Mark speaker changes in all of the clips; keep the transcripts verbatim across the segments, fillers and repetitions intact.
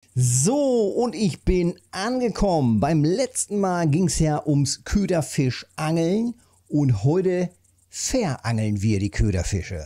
Speaker 1: So, und ich bin angekommen. Beim letzten Mal ging es ja ums Köderfischangeln und heute verangeln wir die Köderfische.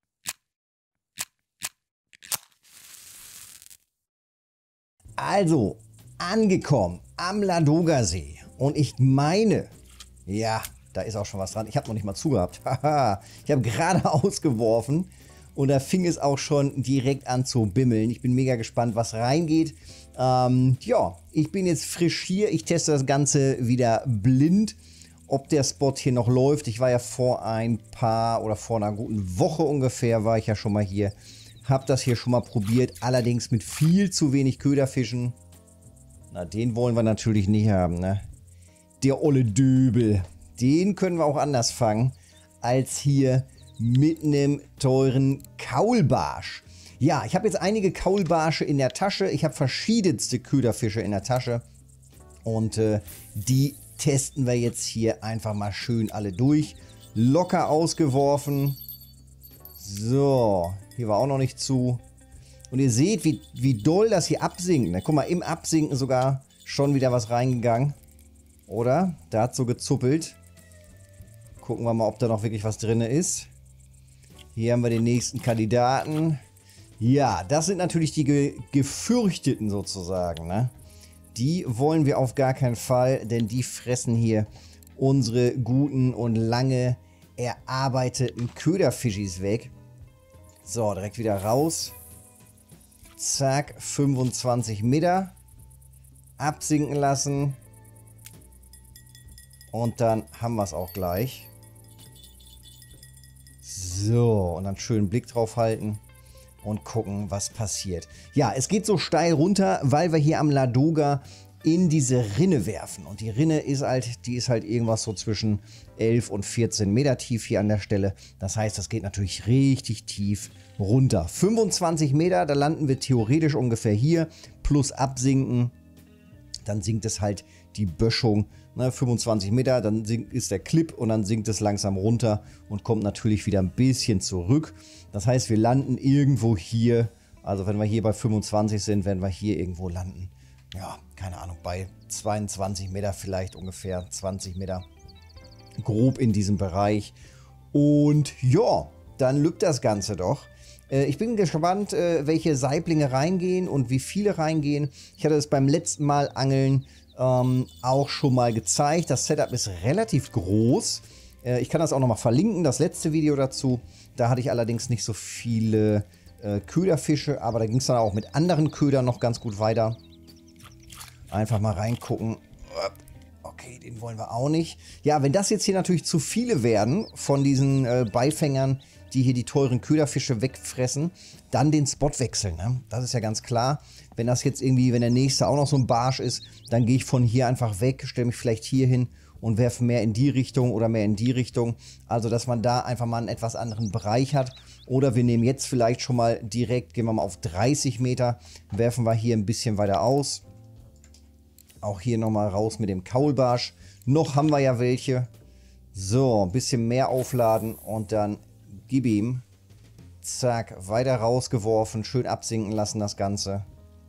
Speaker 1: Also, angekommen am Ladogasee und ich meine, ja, da ist auch schon was dran. Ich habe noch nicht mal zugehabt. Haha, ich habe gerade ausgeworfen. Und da fing es auch schon direkt an zu bimmeln. Ich bin mega gespannt, was reingeht. Ähm, ja, ich bin jetzt frisch hier. Ich teste das Ganze wieder blind, ob der Spot hier noch läuft. Ich war ja vor ein paar oder vor einer guten Woche ungefähr war ich ja schon mal hier. Hab das hier schon mal probiert, allerdings mit viel zu wenig Köderfischen. Na, den wollen wir natürlich nicht haben, ne? Der olle Döbel. Den können wir auch anders fangen als hier mit einem teuren Kaulbarsch. Ja, ich habe jetzt einige Kaulbarsche in der Tasche. Ich habe verschiedenste Köderfische in der Tasche. Und äh, die testen wir jetzt hier einfach mal schön alle durch. Locker ausgeworfen. So, hier war auch noch nicht zu. Und ihr seht, wie, wie doll das hier absinkt. Guck mal, im Absinken sogar schon wieder was reingegangen. Oder? Da hat so gezuppelt. Gucken wir mal, ob da noch wirklich was drin ist. Hier haben wir den nächsten Kandidaten. Ja, das sind natürlich die ge gefürchteten sozusagen, ne? Die wollen wir auf gar keinen Fall, denn die fressen hier unsere guten und lange erarbeiteten Köderfischis weg. So, direkt wieder raus. Zack, fünfundzwanzig Meter. Absinken lassen. Und dann haben wir es auch gleich. So, und dann schön Blick drauf halten und gucken, was passiert. Ja, es geht so steil runter, weil wir hier am Ladoga in diese Rinne werfen. Und die Rinne ist halt, die ist halt irgendwas so zwischen elf und vierzehn Meter tief hier an der Stelle. Das heißt, das geht natürlich richtig tief runter. fünfundzwanzig Meter, da landen wir theoretisch ungefähr hier, plus absinken. Dann sinkt es halt die Böschung, ne, fünfundzwanzig Meter, dann sinkt, ist der Clip und dann sinkt es langsam runter und kommt natürlich wieder ein bisschen zurück. Das heißt, wir landen irgendwo hier, also wenn wir hier bei fünfundzwanzig sind, werden wir hier irgendwo landen. Ja, keine Ahnung, bei zweiundzwanzig Meter vielleicht ungefähr, zwanzig Meter, grob in diesem Bereich. Und ja, dann lübt das Ganze doch. Ich bin gespannt, welche Saiblinge reingehen und wie viele reingehen. Ich hatte es beim letzten Mal Angeln ähm, auch schon mal gezeigt. Das Setup ist relativ groß. Ich kann das auch nochmal verlinken, das letzte Video dazu. Da hatte ich allerdings nicht so viele äh, Köderfische, aber da ging es dann auch mit anderen Ködern noch ganz gut weiter. Einfach mal reingucken. Okay, den wollen wir auch nicht. Ja, wenn das jetzt hier natürlich zu viele werden von diesen äh, Beifängern, die hier die teuren Köderfische wegfressen, dann den Spot wechseln. Ne? Das ist ja ganz klar. Wenn das jetzt irgendwie, wenn der nächste auch noch so ein Barsch ist, dann gehe ich von hier einfach weg, stelle mich vielleicht hier hin und werfe mehr in die Richtung oder mehr in die Richtung. Also, dass man da einfach mal einen etwas anderen Bereich hat. Oder wir nehmen jetzt vielleicht schon mal direkt, gehen wir mal auf dreißig Meter, werfen wir hier ein bisschen weiter aus. Auch hier nochmal raus mit dem Kaulbarsch. Noch haben wir ja welche. So, ein bisschen mehr aufladen und dann gib ihm. Zack, weiter rausgeworfen. Schön absinken lassen das Ganze.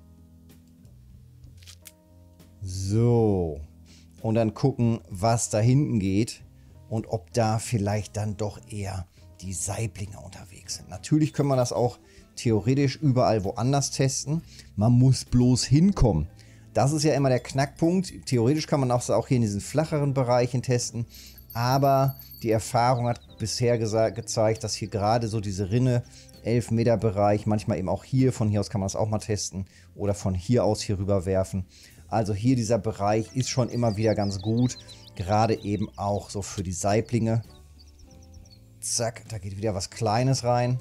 Speaker 1: So. Und dann gucken, was da hinten geht. Und ob da vielleicht dann doch eher die Saiblinge unterwegs sind. Natürlich können wir das auch theoretisch überall woanders testen. Man muss bloß hinkommen. Das ist ja immer der Knackpunkt. Theoretisch kann man auch hier in diesen flacheren Bereichen testen. Aber die Erfahrung hat bisher gezeigt, dass hier gerade so diese Rinne, elf Meter Bereich, manchmal eben auch hier, von hier aus kann man das auch mal testen. Oder von hier aus hier rüber werfen. Also hier dieser Bereich ist schon immer wieder ganz gut. Gerade eben auch so für die Saiblinge. Zack, da geht wieder was Kleines rein.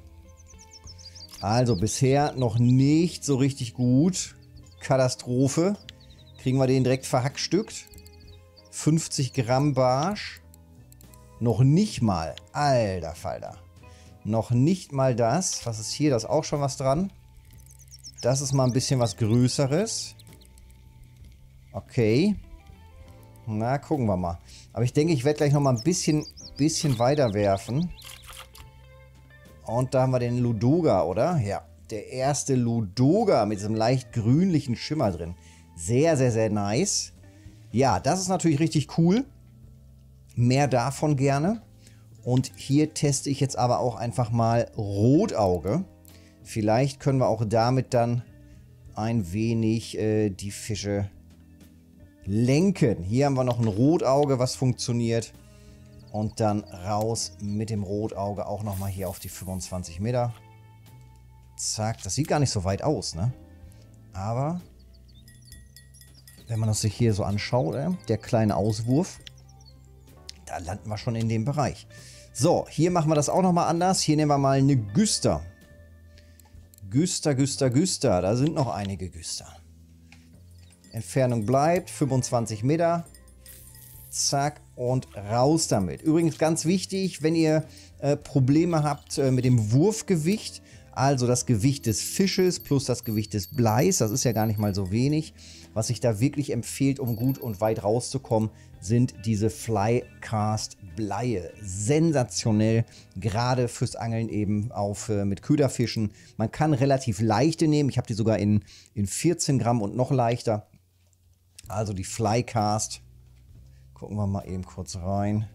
Speaker 1: Also bisher noch nicht so richtig gut. Katastrophe. Kriegen wir den direkt verhackstückt. fünfzig Gramm Barsch. Noch nicht mal. Alter Falter. Noch nicht mal das. Was ist hier? Da ist auch schon was dran. Das ist mal ein bisschen was Größeres. Okay. Na, gucken wir mal. Aber ich denke, ich werde gleich noch mal ein bisschen, bisschen weiter werfen. Und da haben wir den Ladoga, oder? Ja, der erste Ladoga mit diesem leicht grünlichen Schimmer drin. Sehr, sehr, sehr nice. Ja, das ist natürlich richtig cool. Mehr davon gerne. Und hier teste ich jetzt aber auch einfach mal Rotauge. Vielleicht können wir auch damit dann ein wenig äh, die Fische lenken. Hier haben wir noch ein Rotauge, was funktioniert. Und dann raus mit dem Rotauge auch nochmal hier auf die fünfundzwanzig Meter. Zack, das sieht gar nicht so weit aus, ne? Aber wenn man das sich hier so anschaut, äh, der kleine Auswurf, da landen wir schon in dem Bereich. So, hier machen wir das auch nochmal anders. Hier nehmen wir mal eine Güster. Güster, Güster, Güster. Da sind noch einige Güster. Entfernung bleibt fünfundzwanzig Meter. Zack und raus damit. Übrigens ganz wichtig, wenn ihr äh, Probleme habt äh, mit dem Wurfgewicht, also das Gewicht des Fisches plus das Gewicht des Bleis, das ist ja gar nicht mal so wenig. Was sich da wirklich empfiehlt, um gut und weit rauszukommen, sind diese Flycast-Bleie. Sensationell, gerade fürs Angeln eben auf äh, mit Köderfischen. Man kann relativ leichte nehmen, ich habe die sogar in, in vierzehn Gramm und noch leichter. Also die Flycast. Gucken wir mal eben kurz rein.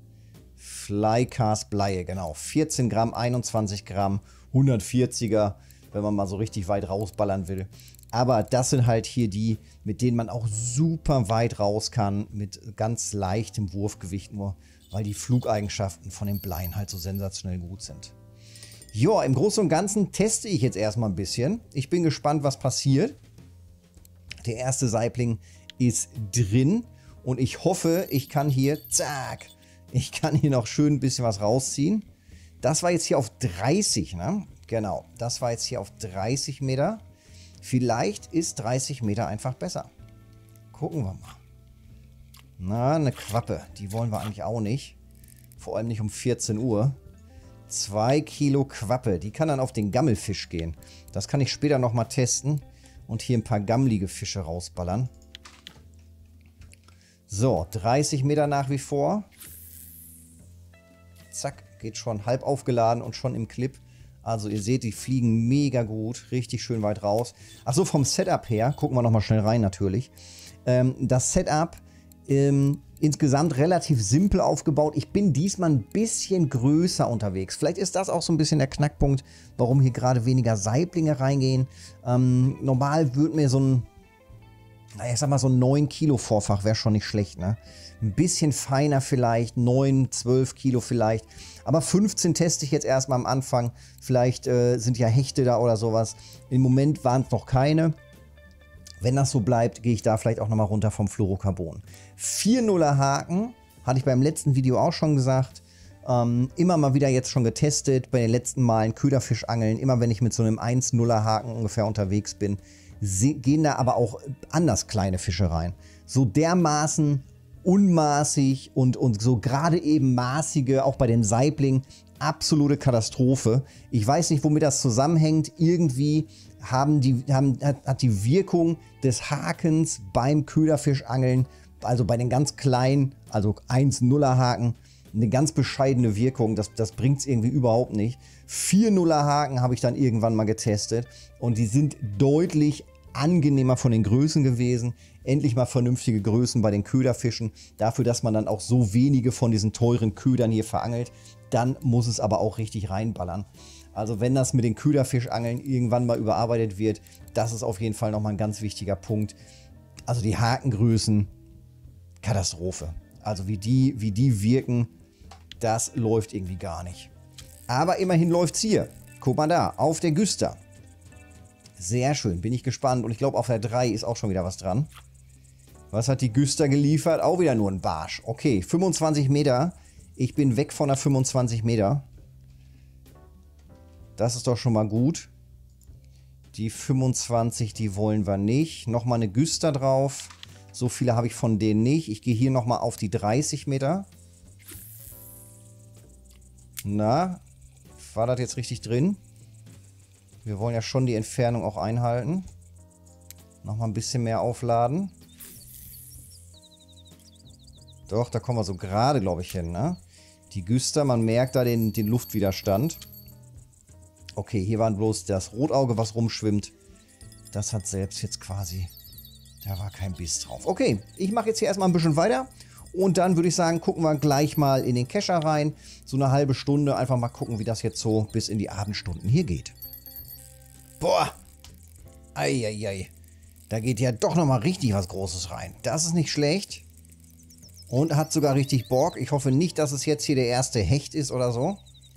Speaker 1: Flycast Bleie, genau. vierzehn Gramm, einundzwanzig Gramm, hundertvierziger, wenn man mal so richtig weit rausballern will. Aber das sind halt hier die, mit denen man auch super weit raus kann, mit ganz leichtem Wurfgewicht nur, weil die Flugeigenschaften von den Bleien halt so sensationell gut sind. Ja, im Großen und Ganzen teste ich jetzt erstmal ein bisschen. Ich bin gespannt, was passiert. Der erste Saibling ist drin. Und ich hoffe, ich kann hier, zack, ich kann hier noch schön ein bisschen was rausziehen. Das war jetzt hier auf dreißig, ne? Genau, das war jetzt hier auf dreißig Meter. Vielleicht ist dreißig Meter einfach besser. Gucken wir mal. Na, eine Quappe, die wollen wir eigentlich auch nicht. Vor allem nicht um vierzehn Uhr. Zwei Kilo Quappe, die kann dann auf den Gammelfisch gehen. Das kann ich später nochmal testen und hier ein paar gammelige Fische rausballern. So, dreißig Meter nach wie vor. Zack, geht schon halb aufgeladen und schon im Clip. Also ihr seht, die fliegen mega gut, richtig schön weit raus. Achso, vom Setup her, gucken wir nochmal schnell rein natürlich. Ähm, das Setup ähm, insgesamt relativ simpel aufgebaut. Ich bin diesmal ein bisschen größer unterwegs. Vielleicht ist das auch so ein bisschen der Knackpunkt, warum hier gerade weniger Saiblinge reingehen. Ähm, normal würde mir so ein naja, ich sag mal, so ein neun Kilo Vorfach wäre schon nicht schlecht, ne? Ein bisschen feiner vielleicht, neun, zwölf Kilo vielleicht. Aber fünfzehn teste ich jetzt erstmal am Anfang. Vielleicht äh, sind ja Hechte da oder sowas. Im Moment waren es noch keine. Wenn das so bleibt, gehe ich da vielleicht auch nochmal runter vom Fluorocarbon. vier Nuller Haken, hatte ich beim letzten Video auch schon gesagt. Ähm, immer mal wieder jetzt schon getestet, bei den letzten Malen Köderfischangeln. Immer wenn ich mit so einem eins Nuller Haken ungefähr unterwegs bin, gehen da aber auch anders kleine Fische rein. So dermaßen unmaßig und, und so gerade eben maßige, auch bei den Saiblingen, absolute Katastrophe. Ich weiß nicht, womit das zusammenhängt. Irgendwie haben die, haben, hat, hat die Wirkung des Hakens beim Köderfischangeln, also bei den ganz kleinen, also eins Nuller Haken, eine ganz bescheidene Wirkung. Das, das bringt es irgendwie überhaupt nicht. vier Nuller Haken habe ich dann irgendwann mal getestet und die sind deutlich angenehmer von den Größen gewesen. Endlich mal vernünftige Größen bei den Köderfischen. Dafür, dass man dann auch so wenige von diesen teuren Ködern hier verangelt. Dann muss es aber auch richtig reinballern. Also wenn das mit den Köderfischangeln irgendwann mal überarbeitet wird, das ist auf jeden Fall nochmal ein ganz wichtiger Punkt. Also die Hakengrößen, Katastrophe. Also wie die, wie die wirken, das läuft irgendwie gar nicht. Aber immerhin läuft es hier. Guck mal da, auf der Güster. Sehr schön, bin ich gespannt. Und ich glaube, auf der drei ist auch schon wieder was dran. Was hat die Güster geliefert? Auch wieder nur ein Barsch. Okay, fünfundzwanzig Meter. Ich bin weg von der fünfundzwanzig Meter. Das ist doch schon mal gut. Die fünfundzwanzig, die wollen wir nicht. Nochmal eine Güster drauf. So viele habe ich von denen nicht. Ich gehe hier nochmal auf die dreißig Meter. Na, war das jetzt richtig drin? Wir wollen ja schon die Entfernung auch einhalten. Nochmal ein bisschen mehr aufladen. Doch, da kommen wir so gerade, glaube ich, hin, ne? Die Güster, man merkt da den, den Luftwiderstand. Okay, hier war bloß das Rotauge, was rumschwimmt. Das hat selbst jetzt quasi... Da war kein Biss drauf. Okay, ich mache jetzt hier erstmal ein bisschen weiter. Und dann würde ich sagen, gucken wir gleich mal in den Kescher rein. So eine halbe Stunde. Einfach mal gucken, wie das jetzt so bis in die Abendstunden hier geht. Boah. Eieiei. Da geht ja doch nochmal richtig was Großes rein. Das ist nicht schlecht. Und hat sogar richtig Bock. Ich hoffe nicht, dass es jetzt hier der erste Hecht ist oder so.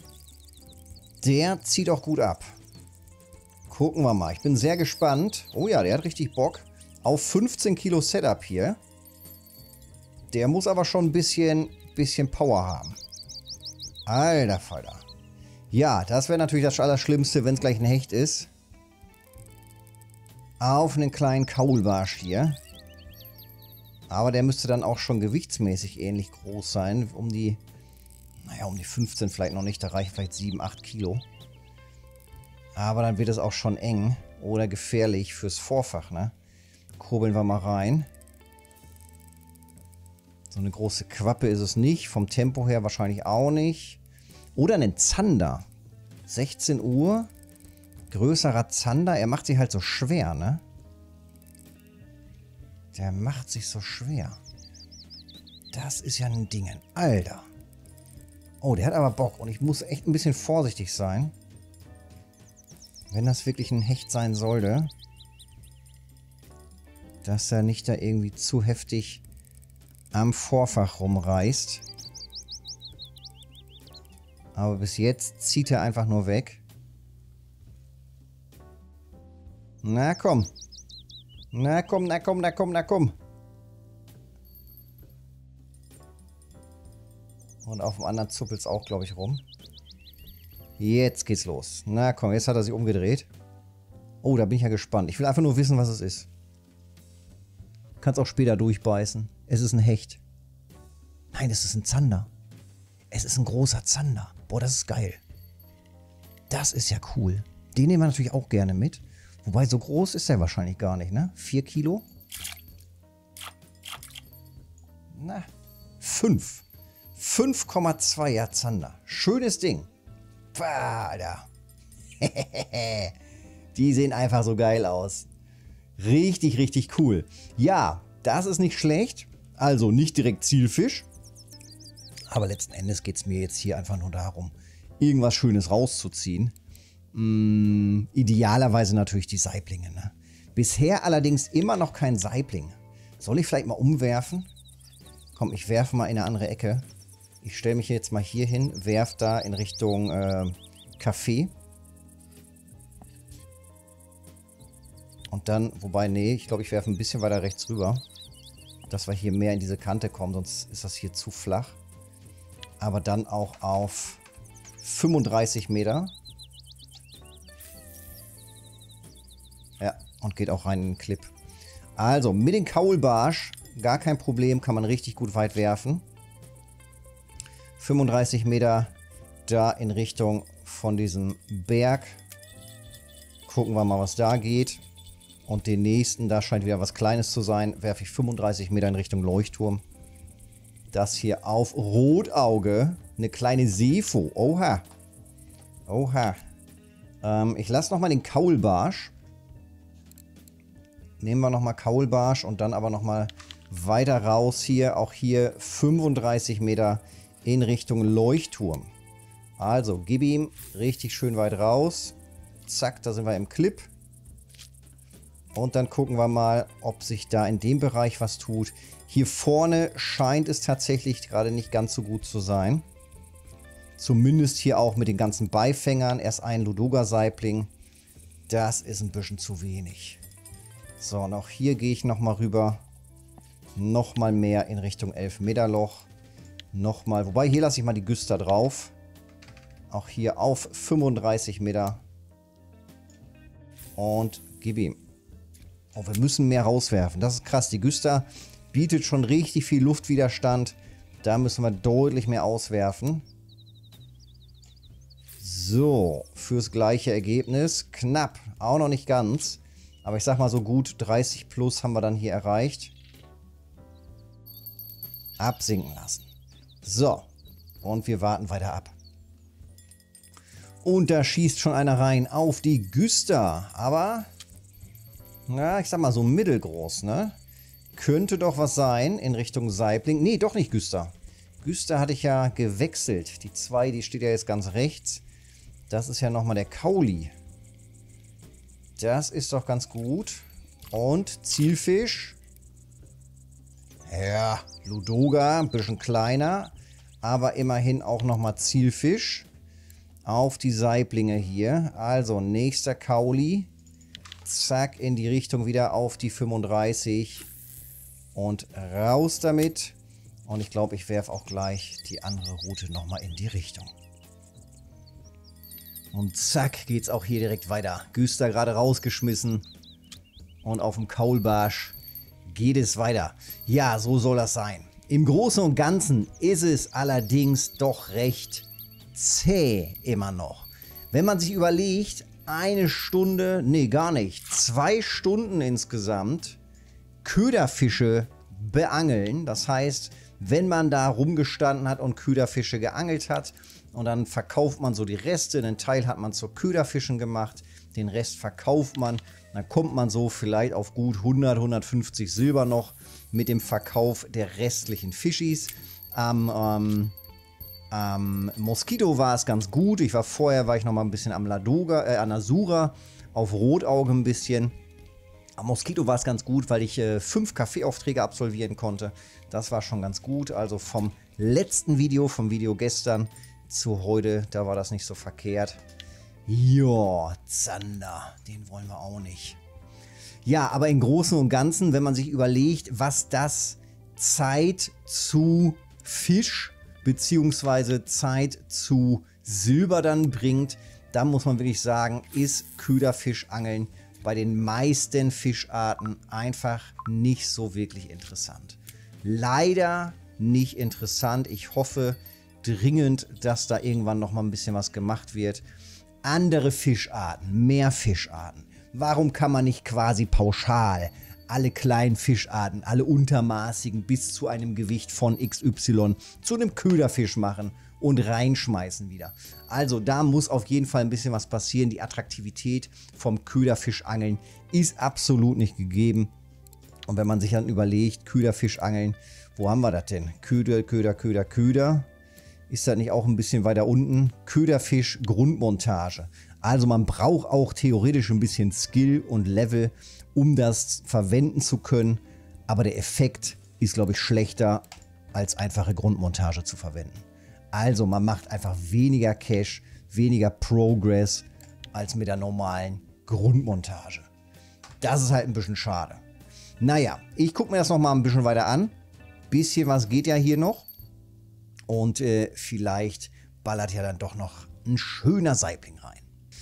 Speaker 1: Der zieht auch gut ab. Gucken wir mal. Ich bin sehr gespannt. Oh ja, der hat richtig Bock. Auf fünfzehn Kilo Setup hier. Der muss aber schon ein bisschen, bisschen Power haben. Alter Falter. Ja, das wäre natürlich das Allerschlimmste, wenn es gleich ein Hecht ist. Auf einen kleinen Kaulbarsch hier. Aber der müsste dann auch schon gewichtsmäßig ähnlich groß sein. Um die, naja, um die fünfzehn vielleicht noch nicht. Da reichen vielleicht sieben, acht Kilo. Aber dann wird es auch schon eng oder gefährlich fürs Vorfach, ne? Kurbeln wir mal rein. So eine große Quappe ist es nicht. Vom Tempo her wahrscheinlich auch nicht. Oder einen Zander. sechzehn Uhr. Größerer Zander. Er macht sich halt so schwer, ne? Der macht sich so schwer. Das ist ja ein Ding. Alter. Oh, der hat aber Bock. Und ich muss echt ein bisschen vorsichtig sein. Wenn das wirklich ein Hecht sein sollte. Dass er nicht da irgendwie zu heftig am Vorfach rumreißt. Aber bis jetzt zieht er einfach nur weg. Na komm. Na komm, na komm, na komm, na komm. Und auf dem anderen zuppelt es auch, glaube ich, rum. Jetzt geht's los. Na komm, jetzt hat er sich umgedreht. Oh, da bin ich ja gespannt. Ich will einfach nur wissen, was es ist. Kannst auch später durchbeißen. Es ist ein Hecht. Nein, es ist ein Zander. Es ist ein großer Zander. Boah, das ist geil. Das ist ja cool. Den nehmen wir natürlich auch gerne mit. Wobei, so groß ist er wahrscheinlich gar nicht, ne? vier Kilo? Na, fünf. fünf Komma zwei Zander. Schönes Ding. Pah, Alter. Die sehen einfach so geil aus. Richtig, richtig cool. Ja, das ist nicht schlecht. Also nicht direkt Zielfisch. Aber letzten Endes geht es mir jetzt hier einfach nur darum, irgendwas Schönes rauszuziehen. Mm, idealerweise natürlich die Saiblinge. Ne? Bisher allerdings immer noch kein Saibling. Soll ich vielleicht mal umwerfen? Komm, ich werfe mal in eine andere Ecke. Ich stelle mich jetzt mal hier hin, werfe da in Richtung äh, Café. Und dann, wobei, nee, ich glaube, ich werfe ein bisschen weiter rechts rüber. Dass wir hier mehr in diese Kante kommen, sonst ist das hier zu flach. Aber dann auch auf fünfunddreißig Meter. Ja, und geht auch rein in den Clip. Also, mit dem Kaulbarsch, gar kein Problem, kann man richtig gut weit werfen. fünfunddreißig Meter da in Richtung von diesem Berg. Gucken wir mal, was da geht. Und den nächsten, da scheint wieder was Kleines zu sein, werfe ich fünfunddreißig Meter in Richtung Leuchtturm. Das hier auf Rotauge. Eine kleine Sefo. Oha. Oha. Ähm, ich lasse nochmal den Kaulbarsch. Nehmen wir nochmal Kaulbarsch und dann aber nochmal weiter raus hier. Auch hier fünfunddreißig Meter in Richtung Leuchtturm. Also, gib ihm richtig schön weit raus. Zack, da sind wir im Clip. Und dann gucken wir mal, ob sich da in dem Bereich was tut. Hier vorne scheint es tatsächlich gerade nicht ganz so gut zu sein. Zumindest hier auch mit den ganzen Beifängern. Erst ein Ladoga-Saibling. Das ist ein bisschen zu wenig. So, und auch hier gehe ich nochmal rüber. Nochmal mehr in Richtung elf Meter Loch. Nochmal, wobei hier lasse ich mal die Güster drauf. Auch hier auf fünfunddreißig Meter. Und gib ihm. Oh, wir müssen mehr rauswerfen. Das ist krass. Die Güster bietet schon richtig viel Luftwiderstand. Da müssen wir deutlich mehr auswerfen. So, fürs gleiche Ergebnis. Knapp. Auch noch nicht ganz. Aber ich sag mal so gut dreißig plus haben wir dann hier erreicht. Absinken lassen. So. Und wir warten weiter ab. Und da schießt schon einer rein auf die Güster. Aber, na, ich sag mal so mittelgroß, ne? Könnte doch was sein in Richtung Saibling. Nee, doch nicht Güster. Güster hatte ich ja gewechselt. Die zwei, die steht ja jetzt ganz rechts. Das ist ja nochmal der Kauli. Das ist doch ganz gut. Und Zielfisch. Ja, Ladoga, ein bisschen kleiner. Aber immerhin auch nochmal Zielfisch. Auf die Saiblinge hier. Also nächster Kauli. Zack, in die Richtung wieder auf die fünfunddreißig. Und raus damit. Und ich glaube, ich werfe auch gleich die andere Route nochmal in die Richtung. Und zack, geht's auch hier direkt weiter. Güster gerade rausgeschmissen. Und auf dem Kaulbarsch geht es weiter. Ja, so soll das sein. Im Großen und Ganzen ist es allerdings doch recht zäh immer noch. Wenn man sich überlegt, eine Stunde, nee, gar nicht, zwei Stunden insgesamt Köderfische beangeln. Das heißt, wenn man da rumgestanden hat und Köderfische geangelt hat und dann verkauft man so die Reste, einen Teil hat man zu Köderfischen gemacht, den Rest verkauft man, dann kommt man so vielleicht auf gut hundert, hundertfünfzig Silber noch mit dem Verkauf der restlichen Fischis. Am ähm, ähm, Moskito war es ganz gut. Ich war vorher, war ich noch mal ein bisschen am Ladoga, äh, an Asura, auf Rotauge ein bisschen. Am Moskito war es ganz gut, weil ich äh, fünf Kaffeeaufträge absolvieren konnte. Das war schon ganz gut. Also vom letzten Video, vom Video gestern zu heute, da war das nicht so verkehrt. Ja, Zander, den wollen wir auch nicht. Ja, aber im Großen und Ganzen, wenn man sich überlegt, was das Zeit zu Fisch bzw. Zeit zu Silber dann bringt, dann muss man wirklich sagen, ist Köderfischangeln bei den meisten Fischarten einfach nicht so wirklich interessant. Leider nicht interessant. Ich hoffe dringend, dass da irgendwann noch mal ein bisschen was gemacht wird. Andere Fischarten, mehr Fischarten. Warum kann man nicht quasi pauschal alle kleinen Fischarten, alle untermaßigen bis zu einem Gewicht von X Y zu einem Köderfisch machen und reinschmeißen wieder? Also da muss auf jeden Fall ein bisschen was passieren. Die Attraktivität vom Köderfischangeln ist absolut nicht gegeben. Und wenn man sich dann überlegt, Köderfischangeln, wo haben wir das denn? Köder, Köder, Köder, Köder. Ist das nicht auch ein bisschen weiter unten? Köderfisch Grundmontage. Also man braucht auch theoretisch ein bisschen Skill und Level, um das verwenden zu können. Aber der Effekt ist, glaube ich, schlechter, als einfache Grundmontage zu verwenden. Also man macht einfach weniger Cash, weniger Progress als mit der normalen Grundmontage. Das ist halt ein bisschen schade. Naja, ich gucke mir das nochmal ein bisschen weiter an. Bisschen was geht ja hier noch. Und äh, vielleicht ballert ja dann doch noch ein schöner Saibling rein.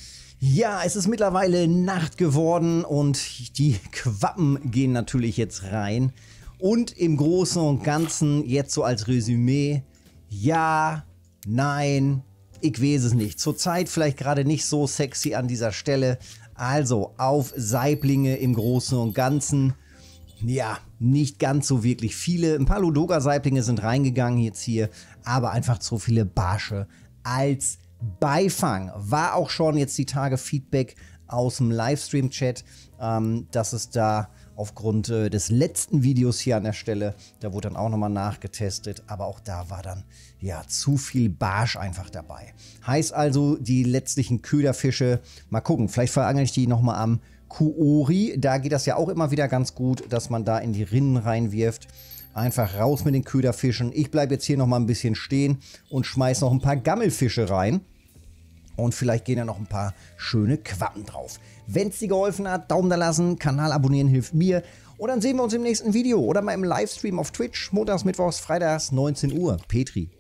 Speaker 1: Ja, es ist mittlerweile Nacht geworden und die Quappen gehen natürlich jetzt rein. Und im Großen und Ganzen jetzt so als Resümee, ja, nein, ich weiß es nicht. Zurzeit vielleicht gerade nicht so sexy an dieser Stelle. Also auf Saiblinge im Großen und Ganzen. Ja, nicht ganz so wirklich viele. Ein paar Ladoga-Saiblinge sind reingegangen jetzt hier, aber einfach zu viele Barsche als Beifang. War auch schon jetzt die Tage Feedback aus dem Livestream-Chat, ähm, dass es da aufgrund äh, des letzten Videos hier an der Stelle, da wurde dann auch nochmal nachgetestet, aber auch da war dann ja zu viel Barsch einfach dabei. Heißt also, die letztlichen Köderfische, mal gucken, vielleicht verangel ich die nochmal am Kuori, da geht das ja auch immer wieder ganz gut, dass man da in die Rinnen reinwirft. Einfach raus mit den Köderfischen. Ich bleibe jetzt hier noch mal ein bisschen stehen und schmeiße noch ein paar Gammelfische rein. Und vielleicht gehen ja noch ein paar schöne Quappen drauf. Wenn es dir geholfen hat, Daumen da lassen, Kanal abonnieren hilft mir. Und dann sehen wir uns im nächsten Video oder mal im Livestream auf Twitch, montags, mittwochs, freitags, neunzehn Uhr. Petri.